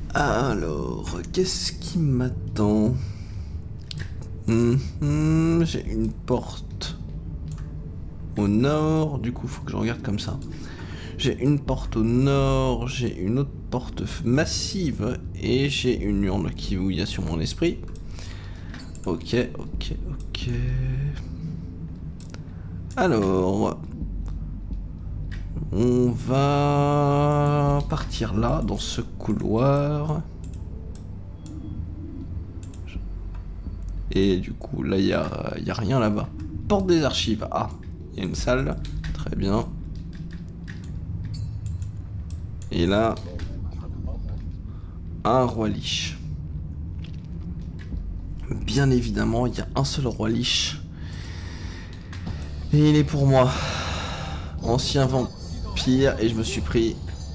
Alors, qu'est-ce qui m'attend? J'ai une porte au nord, du coup faut que je regarde comme ça. J'ai une porte au nord, j'ai une autre porte massive et j'ai une urne qui bouille sur mon esprit. Ok. Alors, on va partir là, dans ce couloir. Et du coup, là, il y a rien là-bas. Porte des archives. Ah, il y a une salle. Très bien. Et là, un roi liche. Bien évidemment, il y a un seul roi liche. Et il est pour moi. Ancien vampire. Et je me suis pris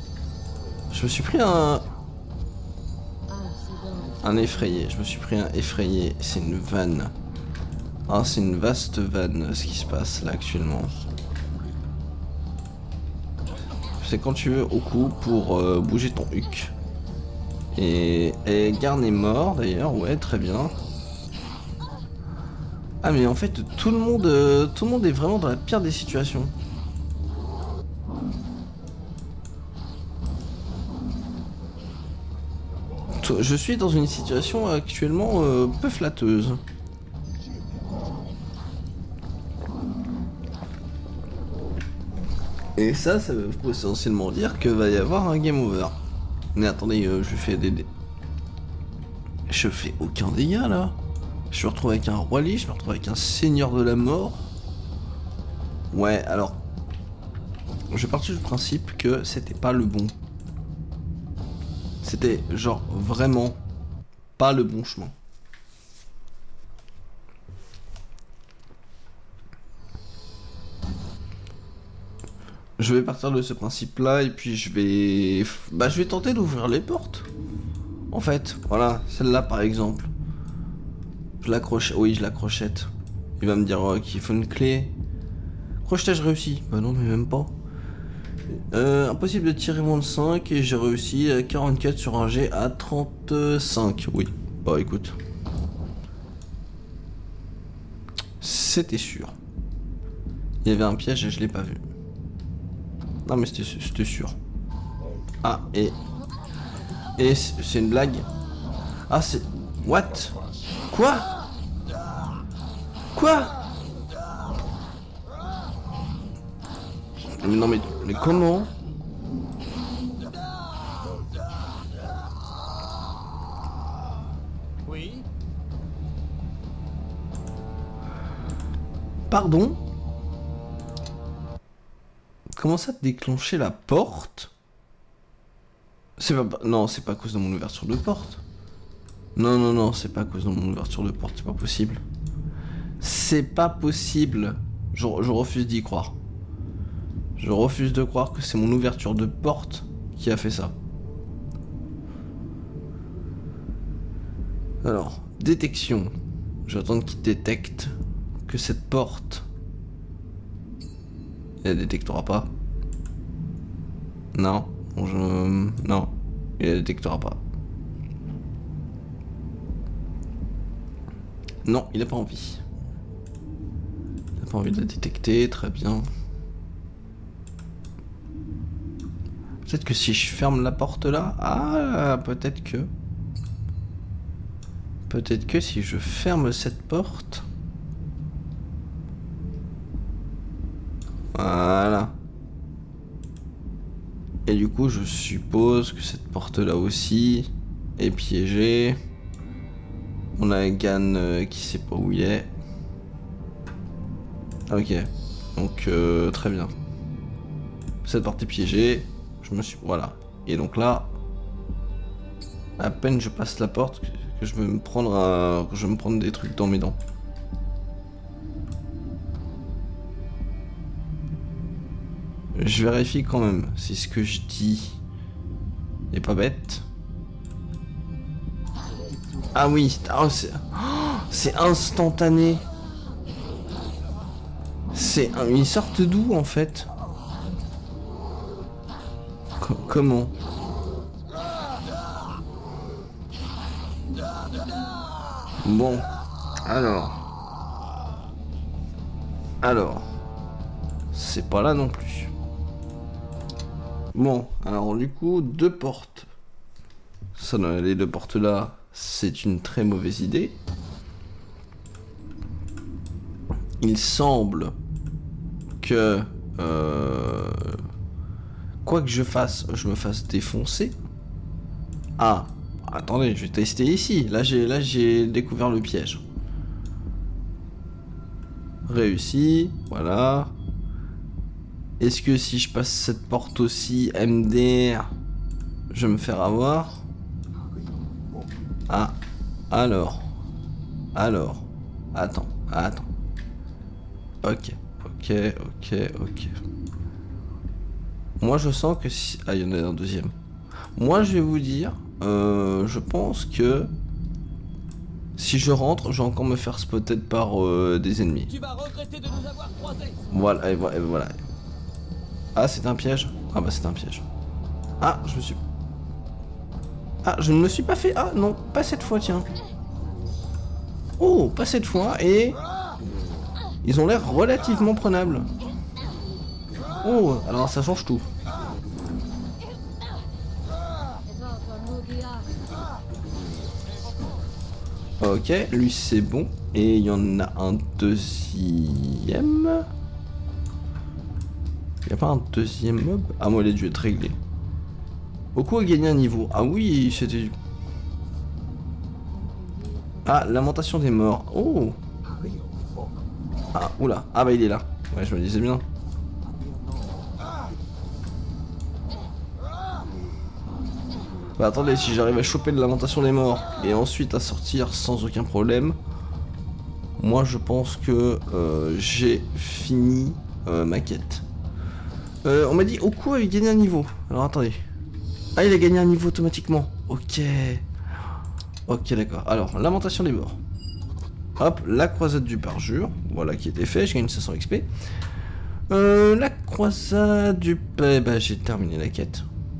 un effrayé. Je me suis pris un effrayé. C'est une vanne. Ah, c'est une vaste vanne ce qui se passe là actuellement. C'est quand tu veux au coup pour bouger ton huc. Et Garn est mort d'ailleurs, ouais, très bien. Ah mais en fait tout le monde est vraiment dans la pire des situations. Je suis dans une situation actuellement peu flatteuse. Et ça veut essentiellement dire que va y avoir un game over. Mais attendez, je fais aucun dégât là. Je me retrouve avec un roi liche, je me retrouve avec un seigneur de la mort. Ouais, alors... Je partais du principe que c'était pas le bon. C'était genre vraiment pas le bon chemin. Je vais partir de ce principe-là et puis je vais tenter d'ouvrir les portes. En fait, voilà, celle-là par exemple. Je l'accroche, oui, je la crochette. Il va me dire qu'il faut une clé. Crochetage réussi. Bah non, mais même pas. Impossible de tirer moins de 5 et j'ai réussi 44 sur un G à 35. Oui, bah écoute. C'était sûr. Il y avait un piège et je l'ai pas vu. Non mais c'était sûr. Ah, et c'est une blague. Ah, c'est... What? Quoi? Quoi? Mais non mais comment? Oui. Pardon? Comment ça déclencher la porte? C'est pas... Non, c'est pas à cause de mon ouverture de porte. Non, c'est pas à cause de mon ouverture de porte, c'est pas possible. C'est pas possible. Je refuse d'y croire. Je refuse de croire que c'est mon ouverture de porte qui a fait ça. Alors, détection. Je vais attendre qu'il détecte que cette porte... Elle détectera pas. Non. Non. Il la détectera pas. Non, il a pas envie. Il a pas envie de la détecter, très bien. Peut-être que si je ferme la porte là... Ah, peut-être que... Peut-être que si je ferme cette porte... Voilà. Et du coup, je suppose que cette porte-là aussi est piégée. On a Gan qui sait pas où il est. Ok. Donc, très bien. Cette porte est piégée. Je me suis... Voilà. Et donc là... À peine je passe la porte que je vais me prendre que je vais me prendre des trucs dans mes dents. Je vérifie quand même si ce que je dis est pas bête. Ah oui, oh, c'est instantané. Ils sortent d'où en fait? Comment? Bon, alors... c'est pas là non plus. Bon, alors du coup, 2 portes. Ça, les 2 portes là, c'est une très mauvaise idée. Il semble que... quoi que je fasse, je me fasse défoncer. Ah, attendez, je vais tester ici. Là, j'ai découvert le piège. Réussi, voilà. Est-ce que si je passe cette porte aussi, MDR, je vais me faire avoir? Ah, alors, attends. Ok. Moi, je sens que si... Ah, il y en a un deuxième. Moi, je vais vous dire, je pense que si je rentre, je vais encore me faire spotter par des ennemis. Tu vas regretter de nous avoir croisés. Voilà, et voilà. Ah, c'est un piège? Ah bah c'est un piège. Ah, je ne me suis pas fait... Ah non, pas cette fois, tiens. Oh, pas cette fois, et... Ils ont l'air relativement prenables. Oh, alors ça change tout. Ok, lui c'est bon. Et il y en a un deuxième. Il n'y a pas un deuxième mob? Ah, moi il a dû être réglé. Beaucoup a gagné un niveau. Ah oui, c'était... Ah, lamentation des morts. Oh. Ah, oula. Ah bah il est là. Ouais, je me disais bien. Bah attendez, si j'arrive à choper de lamentation des morts et ensuite à sortir sans aucun problème, moi je pense que j'ai fini ma quête. On m'a dit Oku avait gagné un niveau. Alors attendez. Ah, il a gagné un niveau automatiquement. Ok. Ok, d'accord. Alors, lamentation des morts. Hop, la croisade du parjure. Voilà qui était fait. Je gagne 500 XP. La croisade du... bah, j'ai terminé la quête.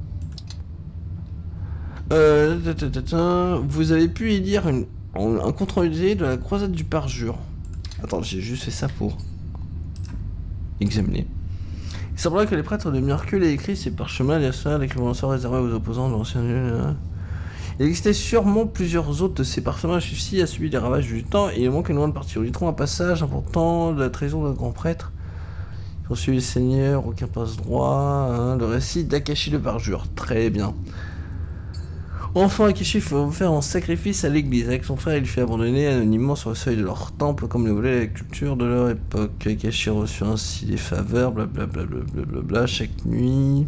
Vous avez pu y lire un compte-rendu de la croisade du parjure. Attends, j'ai juste fait ça pour examiner. Il semblerait que les prêtres de Mercule aient écrit ces parchemins et ça, les crédences réservés aux opposants de l'ancien lieu. Il existait sûrement plusieurs autres de ces parchemins. Celui-ci a subi les ravages du temps et il manque une grande partie. On y trouve un passage important de la trahison d'un grand prêtre. Poursuivi le Seigneur, aucun passe droit. Hein, le récit d'Akashi le parjure. Très bien. Enfin, Akashi faut faire un sacrifice à l'église. Avec son frère, il fut abandonné anonymement sur le seuil de leur temple, comme le voulait la culture de leur époque. Akashi reçut ainsi des faveurs, blablabla, chaque nuit.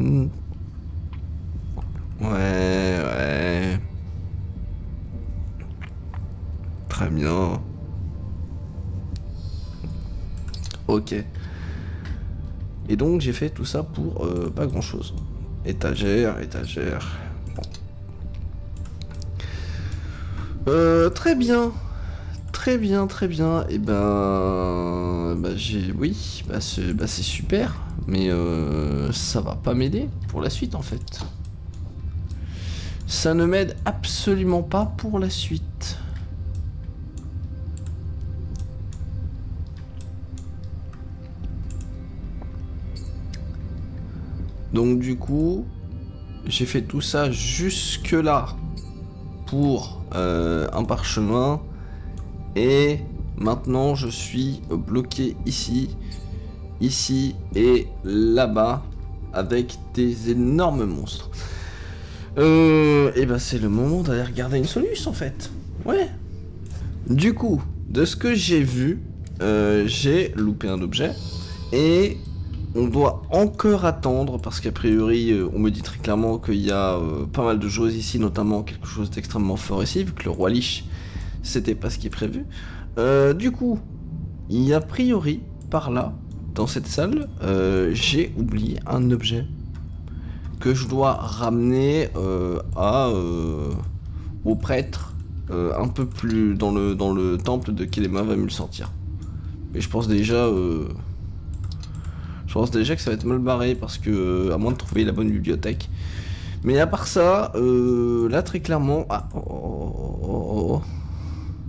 Ouais. Très bien. Ok. Et donc, j'ai fait tout ça pour pas grand-chose. Étagère. Très bien. Et c'est super, mais ça va pas m'aider pour la suite en fait. Ça ne m'aide absolument pas pour la suite. Donc du coup, j'ai fait tout ça jusque là pour un parchemin et maintenant je suis bloqué ici et là-bas avec des énormes monstres. Et ben c'est le moment d'aller regarder une solution en fait. Ouais. Du coup, de ce que j'ai vu, j'ai loupé un objet et on doit encore attendre parce qu'a priori on me dit très clairement qu'il y a pas mal de choses ici, notamment quelque chose d'extrêmement fort ici, vu que le roi Lich c'était pas ce qui est prévu. Du coup, il y a priori par là, dans cette salle, j'ai oublié un objet que je dois ramener au prêtre un peu plus dans le temple de Kelema va me le sortir. Mais je pense déjà que ça va être mal barré parce que, à moins de trouver la bonne bibliothèque. Mais à part ça, là très clairement... Ah,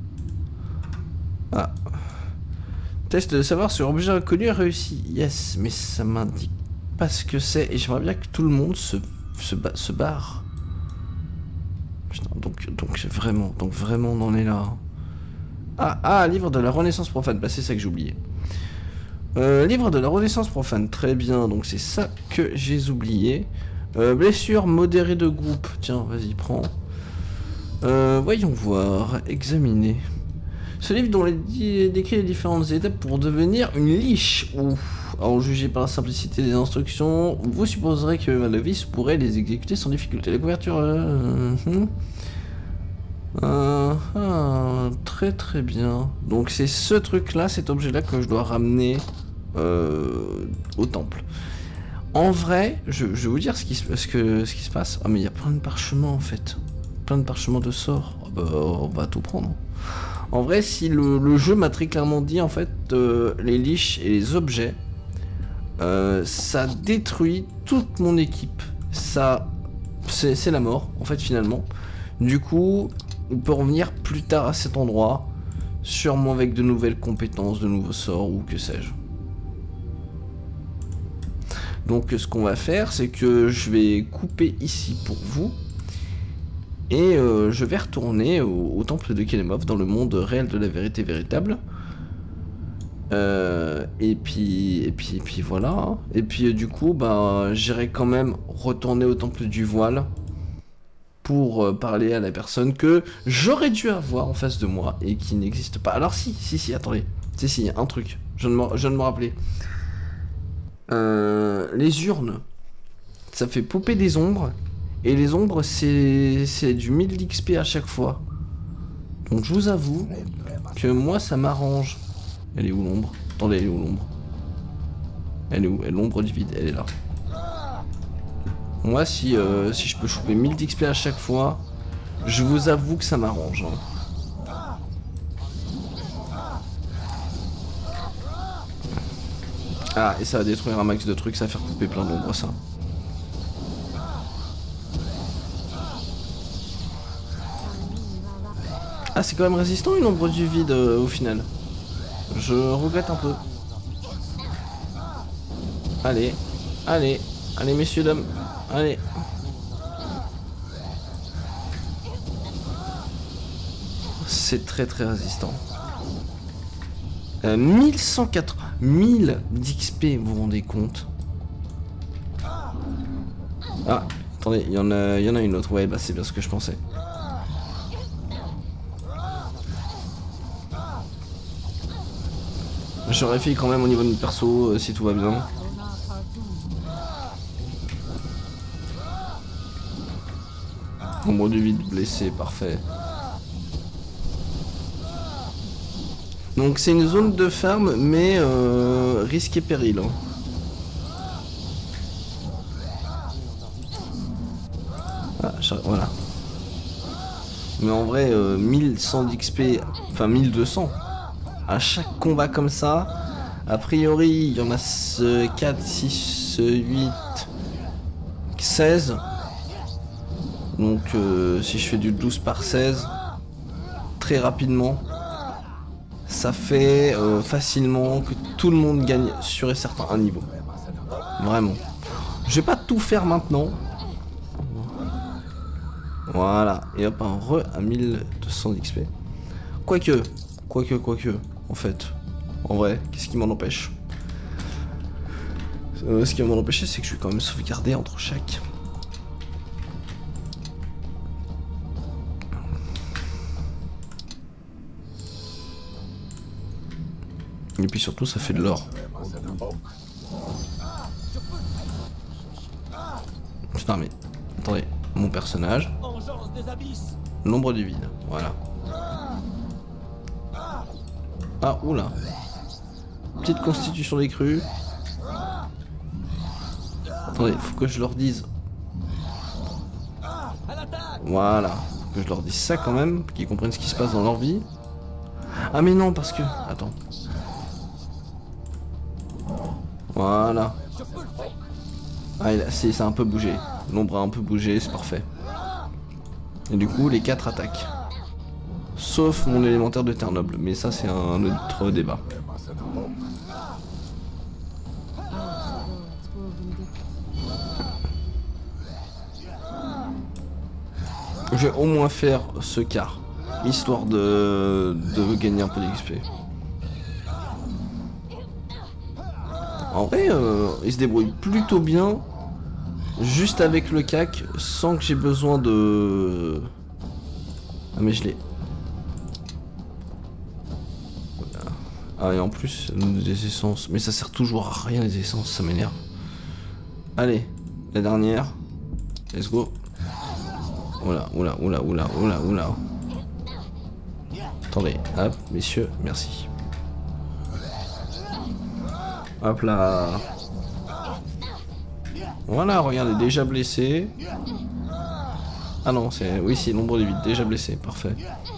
Ah. Test de savoir si l'objet inconnu a réussi. Yes, mais ça m'indique pas ce que c'est. Et j'aimerais bien que tout le monde se barre. Putain, donc vraiment on en est là. Ah, livre de la Renaissance profane. Bah c'est ça que j'ai oublié. Livre de la Renaissance profane. Très bien, donc c'est ça que j'ai oublié. Blessure modérée de groupe. Tiens, vas-y, prends. Voyons voir. Examiner. Ce livre dont décrit les différentes étapes pour devenir une liche. Ouf. En jugé par la simplicité des instructions, vous supposerez que un novice pourrait les exécuter sans difficulté. La couverture... très très bien. Donc c'est ce truc là, cet objet là que je dois ramener au temple. En vrai, je vais vous dire ce qui se passe. Ah mais il y a plein de parchemins en fait. Plein de parchemins de sorts. Oh, bah, on va tout prendre. En vrai, si le jeu m'a très clairement dit en fait les liches et les objets, ça détruit toute mon équipe. Ça, c'est la mort en fait finalement. Du coup, on peut revenir plus tard à cet endroit, sûrement avec de nouvelles compétences, de nouveaux sorts ou que sais-je. Donc ce qu'on va faire, c'est que je vais couper ici pour vous. Et je vais retourner au temple de Kelemov dans le monde réel de la vérité véritable. Et puis voilà. Et puis du coup, bah, j'irai quand même retourner au temple du voile pour parler à la personne que j'aurais dû avoir en face de moi et qui n'existe pas. Alors si, attendez. Si, un truc. Je viens de me rappeler. Les urnes, ça fait popper des ombres. Et les ombres, c'est du 1000 d'XP à chaque fois. Donc je vous avoue que moi, ça m'arrange. Elle est où l'ombre? Attendez, elle est où l'ombre? Elle est où? L'ombre du vide, elle est là. Moi, si je peux choper 1000 d'XP à chaque fois, je vous avoue que ça m'arrange. Hein. Ah, et ça va détruire un max de trucs, ça va faire couper plein d'ombres, ça. Ah, c'est quand même résistant une ombre du vide au final. Je regrette un peu. Allez, messieurs, dames, allez. C'est très résistant. 1104, 1000 d'XP, vous vous rendez compte? Ah, attendez, il y en a une autre. Ouais, bah c'est bien ce que je pensais. J'aurais fait quand même au niveau de mon perso, si tout va bien. Ombre du vide blessé, parfait. Donc c'est une zone de farm, mais risque et péril. Hein. Ah, voilà. Mais en vrai, 1100 d'XP, enfin 1200. À chaque combat comme ça, a priori, il y en a 4, 6, 8, 16. Donc si je fais du 12 par 16, très rapidement, ça fait facilement que tout le monde gagne sûr et certain un niveau. Vraiment. Je vais pas tout faire maintenant. Voilà. Et hop, un re à 1200 d'XP. Quoique. En fait, en vrai, qu'est-ce qui m'en empêche? Ce qui va m'en empêcher, c'est que je vais quand même sauvegarder entre chaque. Et puis surtout, ça fait de l'or. Putain, mais attendez, mon personnage. L'ombre du vide, voilà. Ah, oula. Petite constitution des crues. Attendez, faut que je leur dise. Voilà. Faut que je leur dise ça quand même, qu'ils comprennent ce qui se passe dans leur vie. Ah mais non, parce que... Attends. Voilà. Ah, ça a un peu bougé. L'ombre a un peu bougé, c'est parfait. Et du coup, les 4 attaquent. Sauf mon élémentaire de Terre Noble, mais ça c'est un autre débat. Je vais au moins faire ce quart, histoire de gagner un peu d'XP. En vrai, il se débrouille plutôt bien, juste avec le cac, sans que j'ai besoin de... Ah mais je l'ai... Ah et en plus, des essences, mais ça sert toujours à rien les essences, ça m'énerve. Allez, la dernière, let's go. Oula, oula, oula, oula, oula, oula. Attendez, hop, messieurs, merci. Hop là. Voilà, regardez, déjà blessé. Ah non, c'est... Oui, c'est l'ombre des vides, déjà blessé, parfait.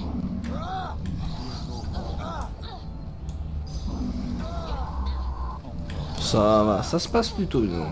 Ça va, ça se passe plutôt bien.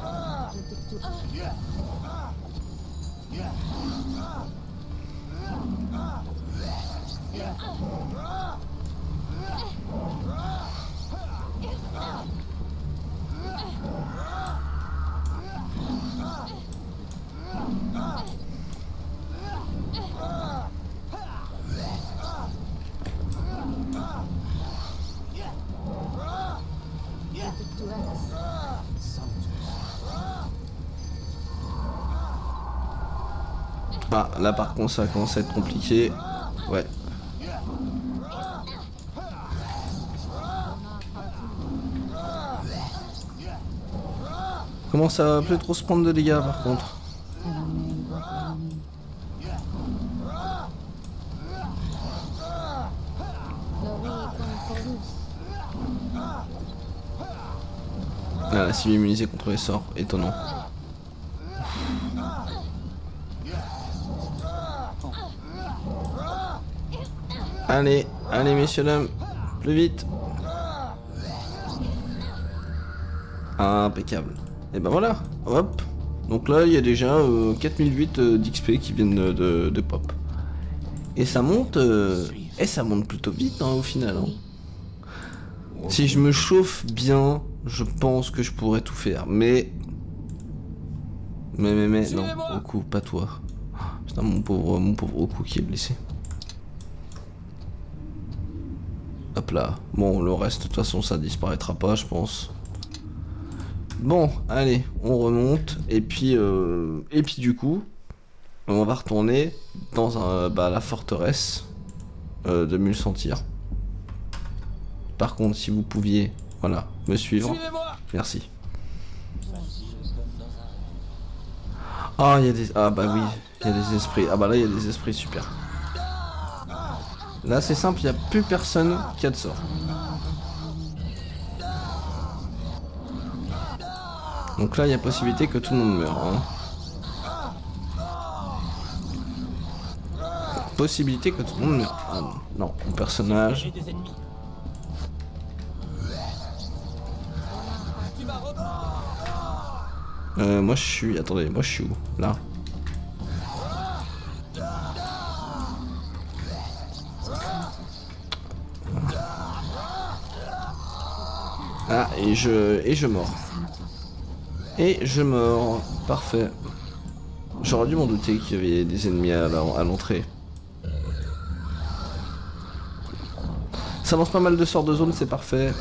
Ah, là par contre ça commence à être compliqué. Ouais. Commence à plus trop se prendre de dégâts par contre. Ah, la cible immunisée contre les sorts, étonnant. Allez, allez messieurs dames, plus vite. Impeccable. Et ben voilà, hop. Donc là il y a déjà 4008 d'XP qui viennent de pop. Et ça monte, ça monte plutôt vite hein, au final. Hein. Si je me chauffe bien, je pense que je pourrais tout faire. Mais non, Oku, pas toi. Putain mon pauvre Oku qui est blessé. Hop là. Bon, le reste, de toute façon, ça disparaîtra pas, je pense. Bon, allez, on remonte. Et puis du coup, on va retourner dans la forteresse de Mulsantir. Par contre, si vous pouviez, voilà, me suivre. Merci. Ah, il y a des... Ah bah oui, il y a des esprits. Ah bah là, il y a des esprits, super. Là c'est simple, il n'y a plus personne qui a de sort. Donc là il y a possibilité que tout le monde meure. Hein. Possibilité que tout le monde meure. Ah non, mon personnage. Moi je suis... Attendez, moi je suis où? Là. Ah, et je mords. Et je mords. Parfait. J'aurais dû m'en douter qu'il y avait des ennemis à l'entrée. Ça lance pas mal de sorts de zone, c'est parfait.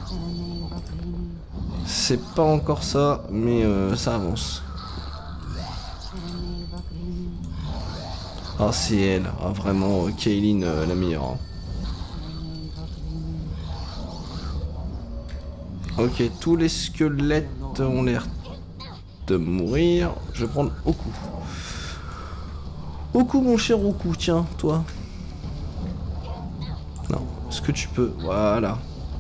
C'est pas encore ça, mais ça avance. Ah, c'est elle. Ah, vraiment, Kaylin, la meilleure. Hein. Ok, tous les squelettes ont l'air de mourir. Je vais prendre Oku. Oku, mon cher Oku, tiens, toi. Non, est-ce que tu peux... Voilà.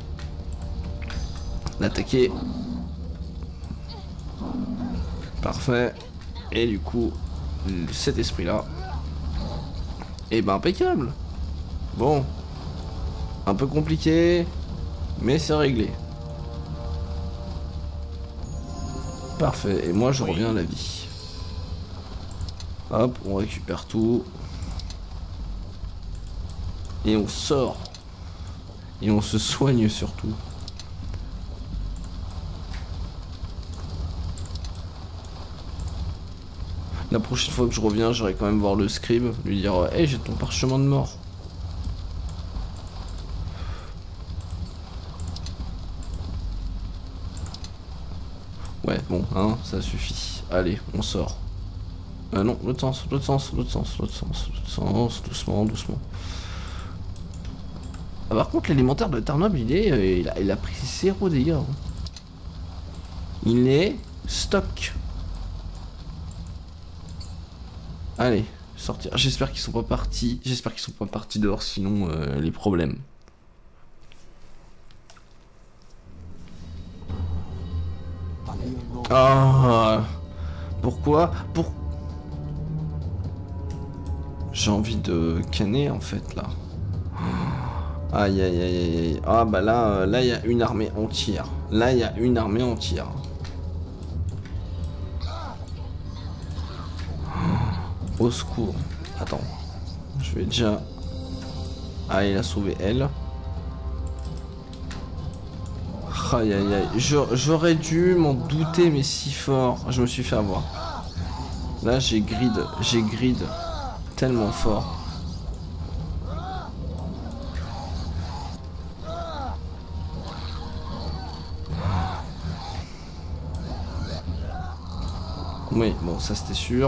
L'attaquer. Parfait. Et du coup, cet esprit-là. Et ben impeccable. Bon. Un peu compliqué, mais c'est réglé. Parfait, et moi je reviens à la vie. Hop, on récupère tout. Et on sort. Et on se soigne surtout. La prochaine fois que je reviens, j'irai quand même voir le scribe, lui dire hey, j'ai ton parchemin de mort. Ouais, bon, hein, ça suffit. Allez, on sort. Non, l'autre sens, l'autre sens, l'autre sens, l'autre sens, l'autre sens, doucement, doucement. Ah, par contre, l'élémentaire de Tarnob, il a pris 0 dégâts. Hein. Il est stock. Allez, sortir. J'espère qu'ils sont pas partis. J'espère qu'ils sont pas partis dehors, sinon les problèmes. Ah, pourquoi? J'ai envie de canner en fait là. Aïe aïe aïe aïe. Ah bah là, là il y a une armée entière. Là il y a une armée entière. Au secours. Attends. Je vais déjà... Ah, il a sauvé elle. Aïe aïe aïe. J'aurais dû m'en douter, mais si fort. Je me suis fait avoir. Là, j'ai grid. Tellement fort. Oui, bon, ça c'était sûr.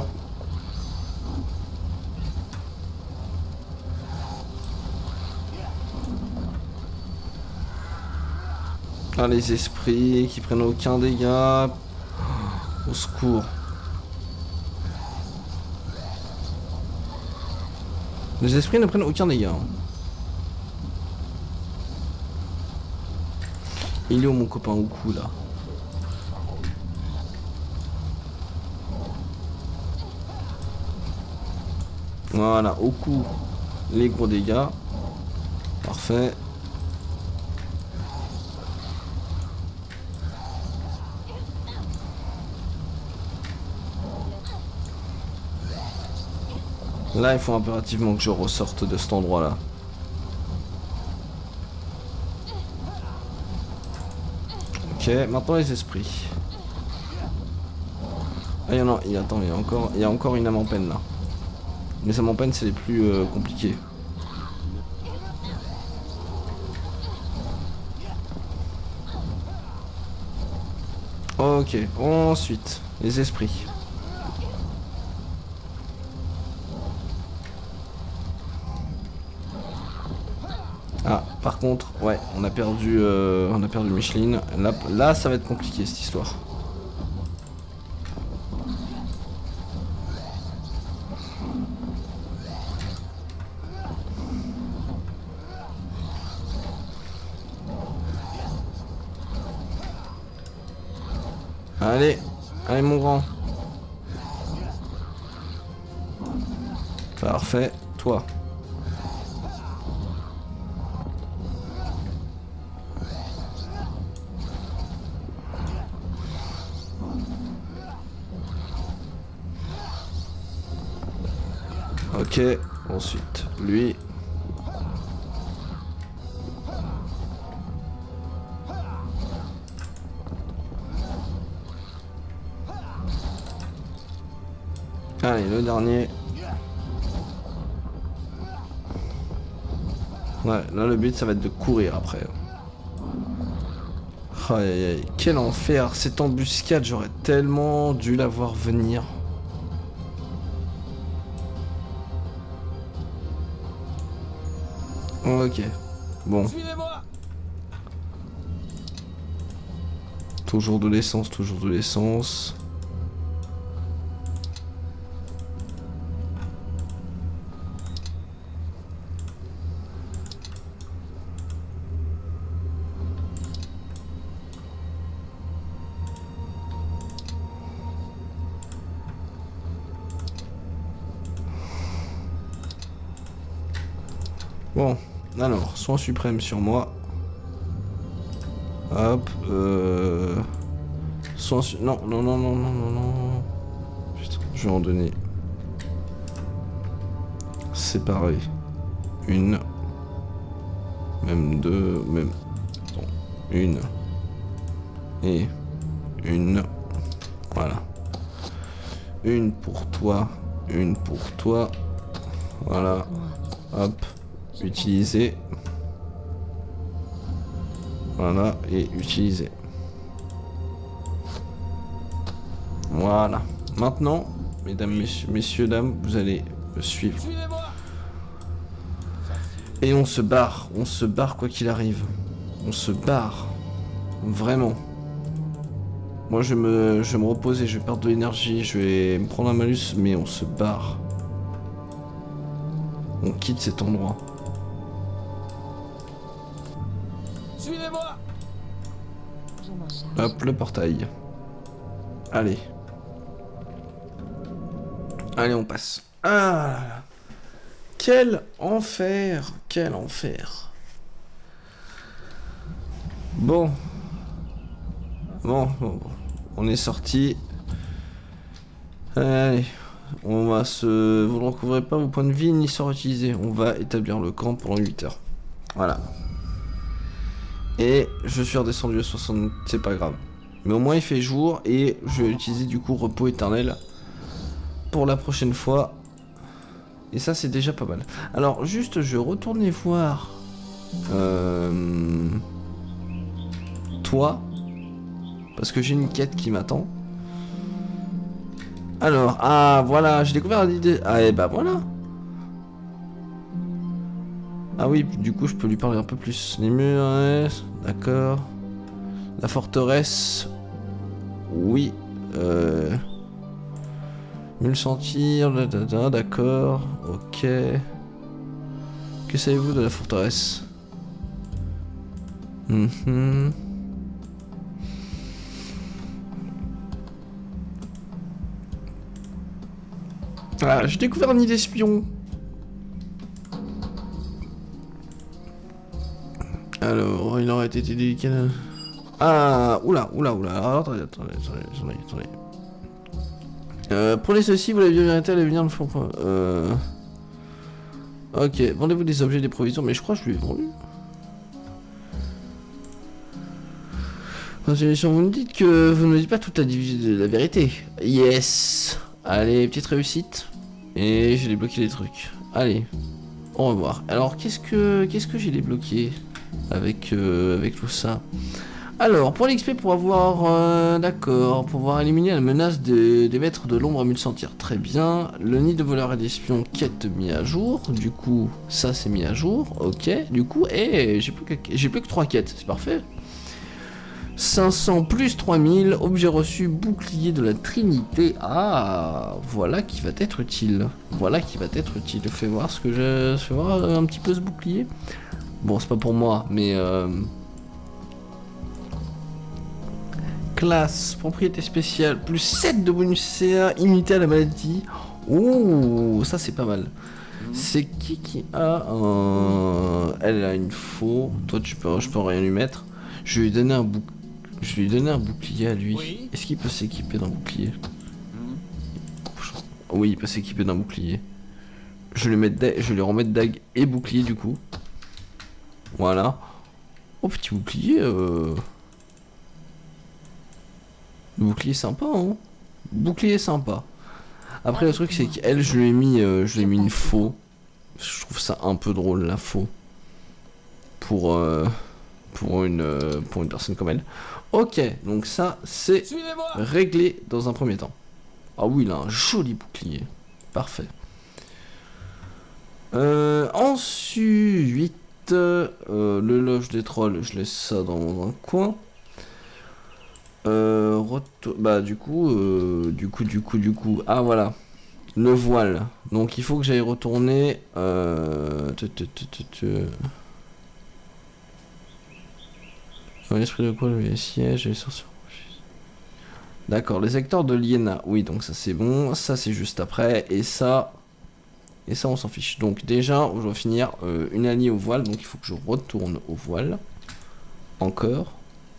Ah, les esprits qui prennent aucun dégât. Au secours. Les esprits ne prennent aucun dégât. Il est où mon copain au cou là? Voilà, au cou, les gros dégâts. Parfait. Là, il faut impérativement que je ressorte de cet endroit-là. Ok, maintenant les esprits. Ah, il y en a, attends, il y a encore une âme en peine là. Les âmes en peine, c'est les plus compliqués. Ok, ensuite, les esprits. Ah, par contre, ouais, on a perdu Micheline. Là, ça va être compliqué cette histoire. Allez, allez mon grand. Parfait, toi. Ok, ensuite, lui. Allez, le dernier. Ouais, là le but ça va être de courir après. Aïe aïe aïe, quel enfer, cette embuscade, j'aurais tellement dû la voir venir. Ok, bon. Toujours de l'essence, toujours de l'essence. Bon, alors, soin suprême sur moi. Hop, soin non, non, non, non, non, non, non. Putain, je vais en donner. Séparer. Une. Même deux, même... Attends, une. Et une. Voilà. Une pour toi. Une pour toi. Voilà. Hop. Utiliser. Voilà. Et utiliser. Voilà. Maintenant, mesdames, messieurs, dames, vous allez me suivre. Suivez-moi. Et on se barre. On se barre quoi qu'il arrive. On se barre. Vraiment. Moi je vais me reposer, je vais perdre de l'énergie, je vais me prendre un malus, mais on se barre. On quitte cet endroit. Suivez-moi. Je m'en charge. Hop, le portail. Allez. Allez, on passe. Ah là là. Quel enfer. Quel enfer. Bon. Bon. On est sorti. Allez. On va se... Vous ne recouvrez pas vos points de vie ni sort utilisé. On va établir le camp pendant 8 heures. Voilà. Et je suis redescendu à 60... C'est pas grave. Mais au moins il fait jour et je vais utiliser du coup repos éternel pour la prochaine fois. Et ça c'est déjà pas mal. Alors juste je vais retourner voir toi. Parce que j'ai une quête qui m'attend. Alors, ah voilà, j'ai découvert une idée. Ah et bah voilà. Ah oui, du coup je peux lui parler un peu plus. Les murs, ouais, d'accord. La forteresse. Oui. Mieux le sentir, d'accord. Ok. Que savez-vous de la forteresse? Ah, j'ai découvert un nid d'espion. Alors, il aurait été délicat. Ah, oula. Alors, attendez. Prenez ceci, vous l'avez bien mérité, allez venir me faire. Ok, vendez-vous des objets, des provisions, mais je crois que je lui ai vendu. Vous me dites que vous ne dites pas toute la vérité. Yes. Allez, petite réussite. Et j'ai débloqué des trucs. Allez, au revoir. Alors, qu'est-ce que j'ai débloqué avec tout ça? Alors, pour l'XP, pour avoir... d'accord, pour pouvoir éliminer la menace des maîtres de l'ombre à mieux le sentir. Très bien. Le nid de voleurs et d'espions, quête mis à jour. Du coup, ça c'est mis à jour. Ok, du coup, et j'ai plus que 3 quêtes. C'est parfait. 500 plus 3000, objet reçu, bouclier de la Trinité. Ah, voilà qui va être utile. Fais voir ce que j'ai. Fais voir un petit peu ce bouclier. Bon, c'est pas pour moi, mais. Classe, propriété spéciale, plus 7 de bonus CA, immunité à la maladie. Oh, ça c'est pas mal. C'est qui a un. Elle a une faux. Toi, je peux rien lui mettre. Je vais lui donner un bouclier. Je vais lui donner un bouclier à lui. Oui. Est-ce qu'il peut s'équiper d'un bouclier? Oui, il peut s'équiper d'un bouclier. Je vais lui remettre dague et bouclier du coup. Voilà. Oh, petit bouclier. Le bouclier sympa, hein. Bouclier sympa. Après, le truc, c'est qu'elle, je lui ai mis une faux. Je trouve ça un peu drôle, la faux. Pour une personne comme elle. Ok, donc ça c'est réglé dans un premier temps. Ah oui, il a un joli bouclier. Parfait. Ensuite, le loge des trolls, je laisse ça dans un coin. Bah du coup, ah voilà, le voile. Donc il faut que j'aille retourner. L'esprit de quoi le siège et sorcier. D'accord, les acteurs de Liena. Oui, donc ça c'est bon. Ça c'est juste après. Et ça on s'en fiche. Donc déjà, je dois finir une alliée au voile. Donc il faut que je retourne au voile. Encore.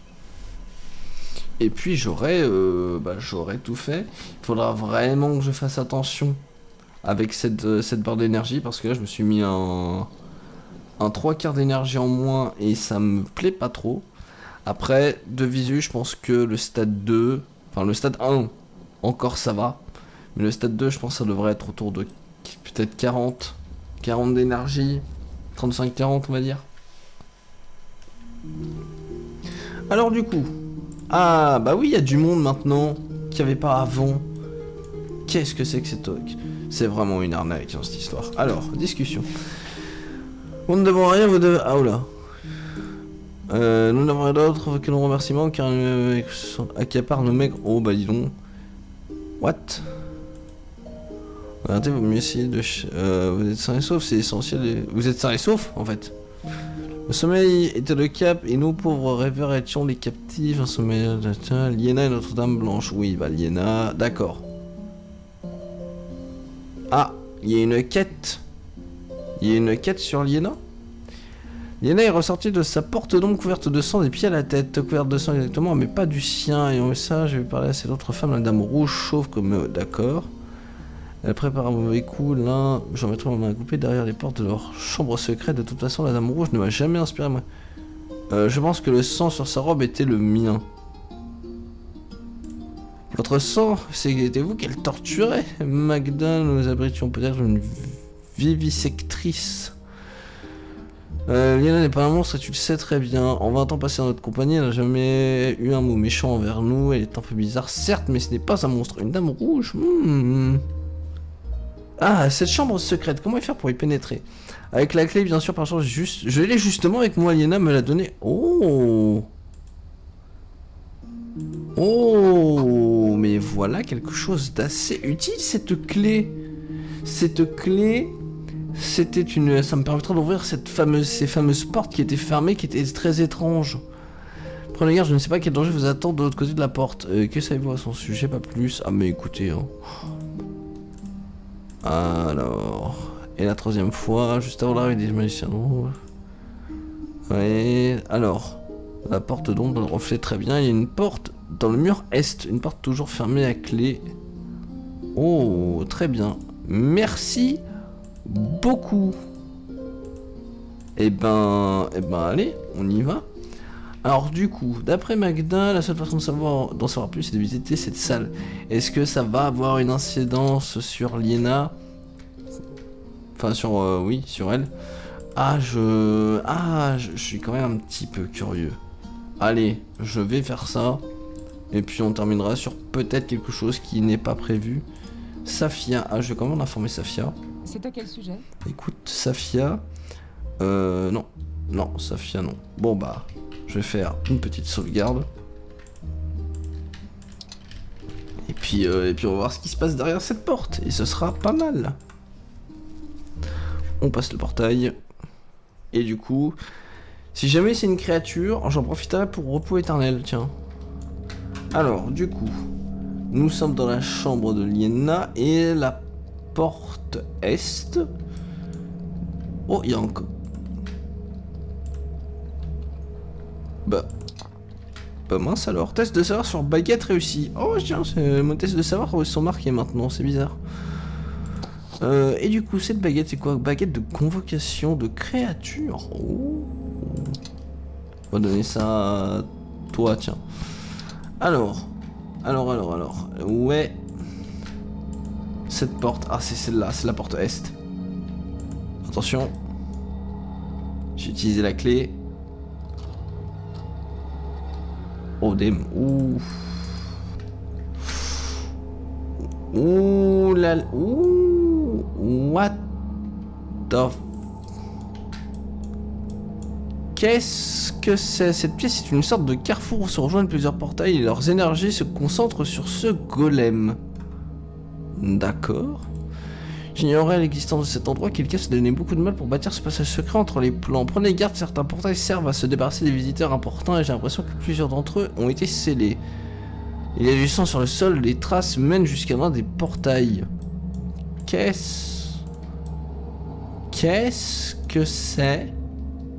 Et puis j'aurai tout fait. Il faudra vraiment que je fasse attention avec cette barre d'énergie. Parce que là je me suis mis un 3/4 d'énergie en moins et ça me plaît pas trop. Après, de visu, je pense que le stade 2, enfin le stade 1, encore ça va. Mais le stade 2, je pense que ça devrait être autour de peut-être 40 d'énergie, 35-40 on va dire. Alors du coup, ah bah oui, il y a du monde maintenant qu'il n'y avait pas avant. Qu'est-ce que c'est que cette talk? C'est vraiment une arnaque hein, cette histoire. Alors, discussion. Nous ne devons rien vous devez... Ah oula. Nous n'avons rien d'autre que nos remerciements car accapare nos mecs. Oh bah dis donc. What? Regardez, vaut mieux essayer de... vous êtes sain et sauf, c'est essentiel. Vous êtes sain et sauf en fait. Le sommeil était le cap et nous pauvres rêveurs étions les captifs. Un sommeil... Liena et Notre-Dame Blanche. Oui, bah Liena... D'accord. Ah, il y a une quête. Il y a une quête sur Liena. Liena est ressortie de sa porte d'ombre couverte de sang des pieds à la tête. Couverte de sang exactement, mais pas du sien. Et en ça, j'ai vu parler à cette autre femme, la dame rouge, chauve comme eux. D'accord. Elle prépare un mauvais coup. L'un, j'en mettrai ma main coupée derrière les portes de leur chambre secrète. De toute façon, la dame rouge ne m'a jamais inspiré moi. Je pense que le sang sur sa robe était le mien. Votre sang, c'était vous qu'elle torturait. Magda, nous abritions peut-être une vivisectrice. Liena n'est pas un monstre et tu le sais très bien. En 20 ans passés dans notre compagnie, elle n'a jamais eu un mot méchant envers nous. Elle est un peu bizarre, certes, mais ce n'est pas un monstre. Une dame rouge. Ah, cette chambre secrète, comment y faire pour y pénétrer? Avec la clé, bien sûr, par chance, je l'ai justement avec moi, Liena me l'a donné. Oh! Oh, mais voilà quelque chose d'assez utile, cette clé. Cette clé, c'était une... Ça me permettra d'ouvrir ces fameuses portes qui étaient fermées, qui étaient très étranges. Prenez garde, je ne sais pas quel danger vous attend de l'autre côté de la porte. Que savez-vous à son sujet? Pas plus. Ah, mais écoutez, hein. Alors... Et la troisième fois, juste avant l'arrivée des magiciens. Ouais, alors... La porte d'ombre, le reflet très bien. Il y a une porte dans le mur est. Une porte toujours fermée à clé. Oh, très bien. Merci beaucoup. Eh ben, allez, on y va. Alors du coup, d'après Magda, la seule façon d'en savoir plus, c'est de visiter cette salle. Est-ce que ça va avoir une incidence sur Liena? Enfin, sur... oui, sur elle. Je suis quand même un petit peu curieux. Allez, je vais faire ça. Et puis on terminera sur peut-être quelque chose qui n'est pas prévu. Safia. Ah, je vais quand même informer Safia. C'est à quel sujet? Écoute, Safia... non. Non, Safia, non. Bon, bah, je vais faire une petite sauvegarde. Et puis on va voir ce qui se passe derrière cette porte. Et ce sera pas mal. On passe le portail. Et du coup... Si jamais c'est une créature, j'en profiterai pour repos éternel, tiens. Alors, du coup, nous sommes dans la chambre de Liena et la porte est. Oh, il y a encore... Bah mince alors, test de savoir sur baguette réussi. Oh tiens, mon test de savoir où ils sont marqués maintenant, c'est bizarre. Et du coup, cette baguette, c'est quoi? Baguette de convocation de créature. Oh. On va donner ça à toi, tiens. Alors. Ouais. Cette porte. Ah, c'est celle-là, c'est la porte est. Attention. J'ai utilisé la clé. Oh, damn. Ouh. Ouh là. Ouh. What the... Qu'est-ce que c'est? Cette pièce est une sorte de carrefour où se rejoignent plusieurs portails et leurs énergies se concentrent sur ce golem. D'accord. J'ignorais l'existence de cet endroit, quelqu'un se donnait beaucoup de mal pour bâtir ce passage secret entre les plans. Prenez garde, certains portails servent à se débarrasser des visiteurs importants et j'ai l'impression que plusieurs d'entre eux ont été scellés. Il y a du sang sur le sol, les traces mènent jusqu'à l'un des portails. Qu'est-ce que c'est?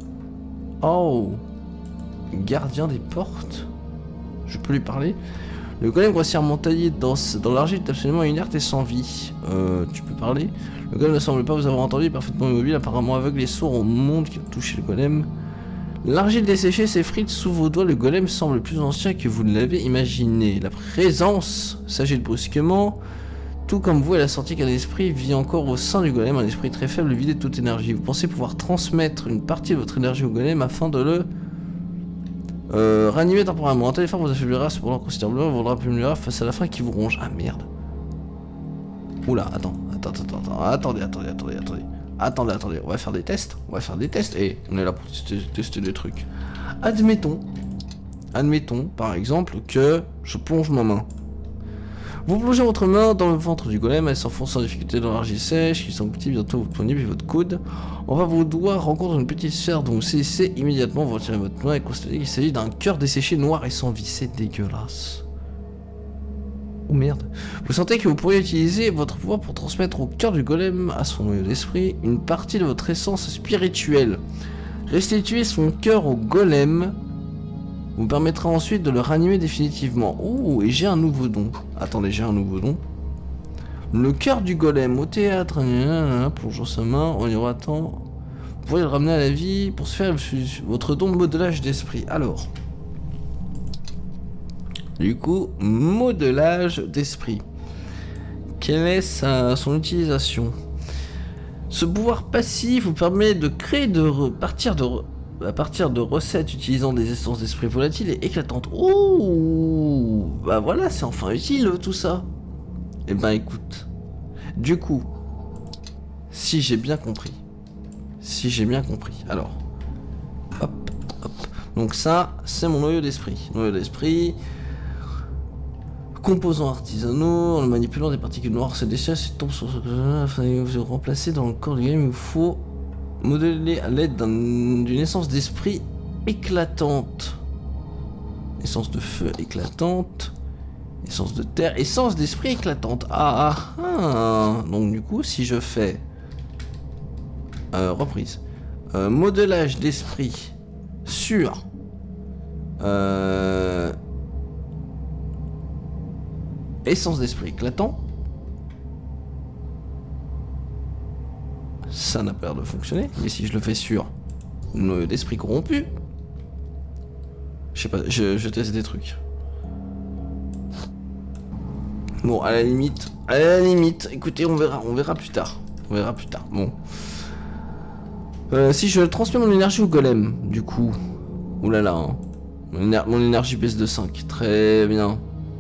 Oh, gardien des portes. Je peux lui parler. Le golem grossièrement taillé dans l'argile est absolument inerte et sans vie. Tu peux parler? Le golem ne semble pas vous avoir entendu, parfaitement immobile, apparemment aveugle et sourd au monde qui a touché le golem. L'argile desséchée s'effrite sous vos doigts, le golem semble plus ancien que vous ne l'avez imaginé. La présence s'agite brusquement. Tout comme vous, elle a senti qu'un esprit vit encore au sein du golem, un esprit très faible vidé de toute énergie. Vous pensez pouvoir transmettre une partie de votre énergie au golem afin de le ranimer temporairement. Un tel effort vous affaiblira cependant considérablement, vous rendra plus vulnérable face à la faim qui vous ronge. Ah merde. Oula, attendez, on va faire des tests. Et on est là pour tester des trucs. Admettons, par exemple, que je plonge ma main. Vous plongez votre main dans le ventre du golem, elle s'enfonce sans difficulté dans l'argile sèche, qui s'engloutit bientôt votre poignet puis votre coude. Enfin, vos doigts rencontrent une petite sphère dont vous saisissez immédiatement, vous retirez votre main et constatez qu'il s'agit d'un cœur desséché noir et sans vie. C'est dégueulasse. Oh merde. Vous sentez que vous pourriez utiliser votre pouvoir pour transmettre au cœur du golem, à son noyau d'esprit, une partie de votre essence spirituelle. Restituer son cœur au golem vous permettra ensuite de le ranimer définitivement. Oh, et j'ai un nouveau don. Attendez, j'ai un nouveau don. Le cœur du golem au théâtre, plongeant sa main, on y aura temps. Vous pourrez le ramener à la vie pour se faire votre don de modelage d'esprit. Alors, du coup, modelage d'esprit. Quelle est son utilisation? Ce pouvoir passif vous permet de créer à partir de recettes utilisant des essences d'esprit volatiles et éclatantes. Ouh, bah voilà, c'est enfin utile tout ça. Eh ben écoute, du coup, si j'ai bien compris, alors, hop, donc ça, c'est mon noyau d'esprit, composants artisanaux, en le manipulant des particules noires, se déchaînent, se tombent sur ce afin de vous remplacer dans le corps du game, il vous faut modeler à l'aide d'une essence d'esprit éclatante. Essence de feu éclatante. Essence de terre. Essence d'esprit éclatante. Donc du coup, si je fais... reprise. Modelage d'esprit sur... essence d'esprit éclatant. Ça n'a pas l'air de fonctionner, mais si je le fais sur noyau d'esprit corrompu, je sais pas, je teste des trucs. Bon, à la limite, écoutez, on verra plus tard. Bon. Si je transmets mon énergie au golem, du coup, oulala, hein. Mon énergie baisse de 5, très bien.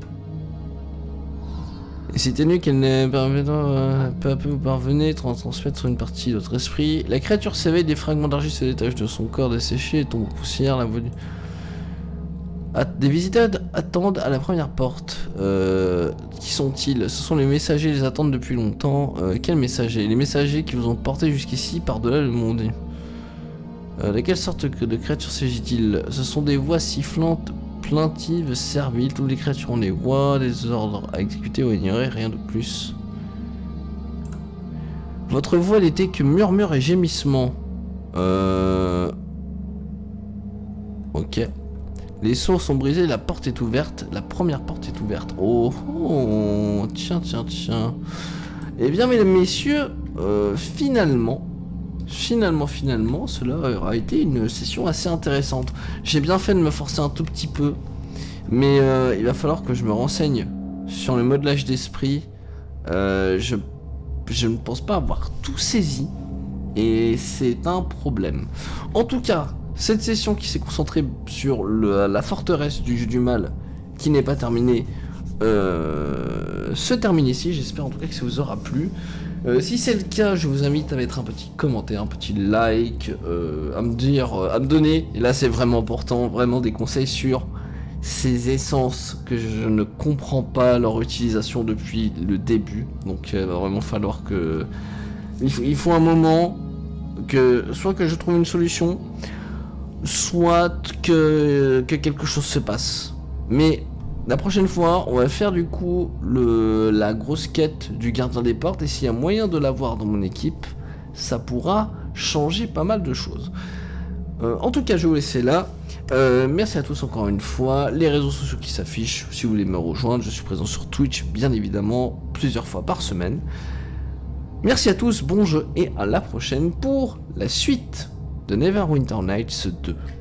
Et si ténue qu'elle n'est permettant, peu à peu vous parvenez, transmettre sur une partie de votre esprit. La créature s'éveille, des fragments d'argile se détachent de son corps desséché et tombe en poussière. La voix du... Des visiteurs attendent à la première porte. Qui sont-ils? Ce sont les messagers, ils les attendent depuis longtemps. Quels messagers? Les messagers qui vous ont porté jusqu'ici par-delà le monde. De quelle sorte de créatures s'agit-il? Ce sont des voix sifflantes, plaintives, serviles. Toutes les créatures ont des voix, des ordres à exécuter ou à ignorer, rien de plus. Votre voix n'était que murmure et gémissement. Ok. Les sceaux sont brisés, la porte est ouverte. La première porte est ouverte. Oh, tiens. Eh bien, mesdames, messieurs, finalement, cela aura été une session assez intéressante. J'ai bien fait de me forcer un tout petit peu, mais il va falloir que je me renseigne sur le modelage d'esprit. Je ne pense pas avoir tout saisi, et c'est un problème. En tout cas, cette session qui s'est concentrée sur la forteresse du jeu du mal, qui n'est pas terminée, se termine ici. J'espère en tout cas que ça vous aura plu. Si c'est le cas, je vous invite à mettre un petit commentaire, un petit like, à me donner, et là c'est vraiment important, vraiment des conseils sur ces essences que je ne comprends pas leur utilisation depuis le début. Donc il va vraiment falloir que... Il faut un moment que soit que je trouve une solution, soit que quelque chose se passe. Mais la prochaine fois, on va faire du coup la grosse quête du gardien des portes, et s'il y a moyen de l'avoir dans mon équipe, ça pourra changer pas mal de choses. En tout cas, je vais vous laisser là. Merci à tous encore une fois. Les réseaux sociaux qui s'affichent, si vous voulez me rejoindre, je suis présent sur Twitch, bien évidemment, plusieurs fois par semaine. Merci à tous, bon jeu et à la prochaine pour la suite de Neverwinter Nights 2.